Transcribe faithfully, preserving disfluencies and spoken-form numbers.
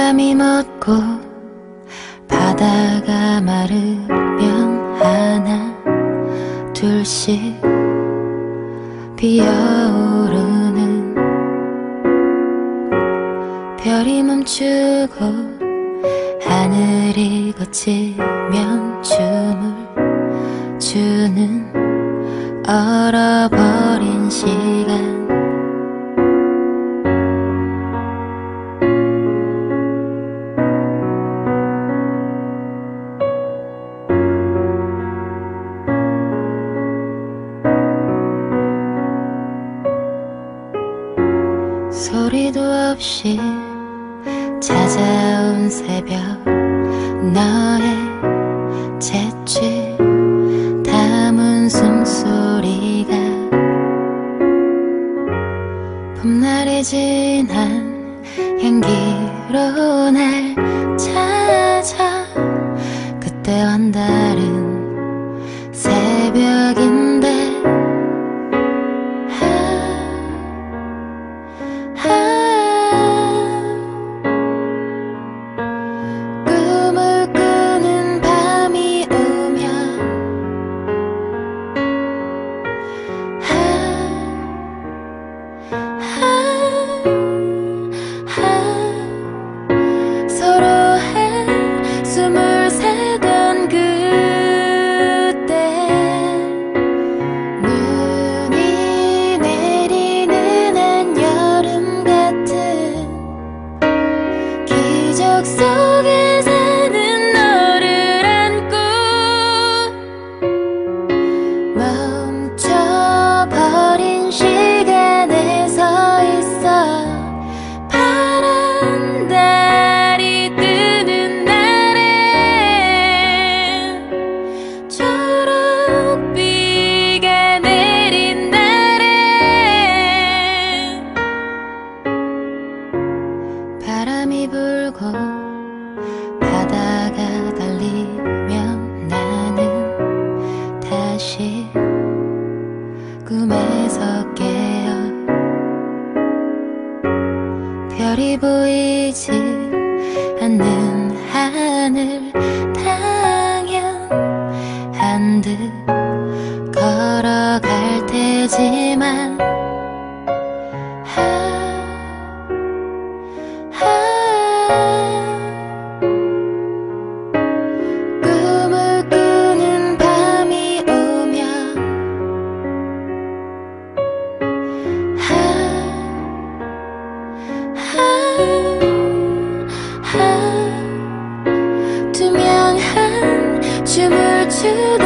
바람이 멎고 바다가 마르면 하나 둘씩 피어오르는 별이 멈추고 하늘이 거치면 춤을 추는 얼어버린 시간. 소리도 없이 찾아온 새벽, 너의 재취 담은 숨소리가 봄날이 지난 향기로 날 찾아. 그때와는 다른 새벽인데 꿈을 꾸는 밤이 오면 서로의 숨을 새던 그때 눈이 내리는 한여름 같은 기적 속에 사는 너를 안고 멈춰버린 시간에 서 있어. 파란 달이 뜨는 날에 초록비가 내린 날에 바람이 불고 바다가 달리면 나는 다시 꿈에서 깨어 별이 보이지 않는 하늘 당연한 듯 걸어갈 테지만 꿈을 꾸는 밤이 오면 투명한 춤을 추